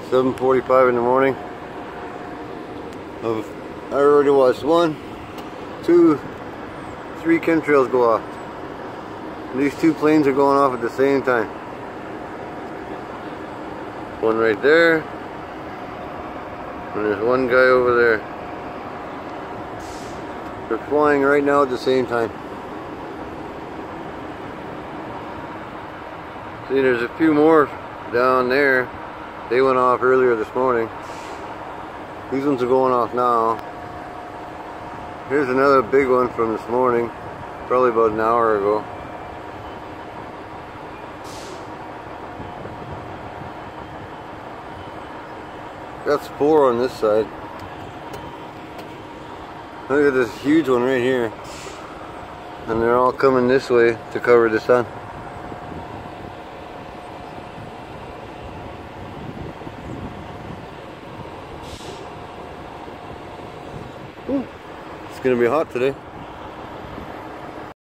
7:45 in the morning. I already watched 1, 2, 3 chemtrails go off. And these 2 planes are going off at the same time. One right there, and there's one guy over there. They're flying right now at the same time. See, there's a few more down there. They went off earlier this morning. These ones are going off now. Here's another big one from this morning, probably about an hour ago. That's 4 on this side. Look at this huge one right here. And they're all coming this way to cover the sun. Ooh, it's gonna be hot today.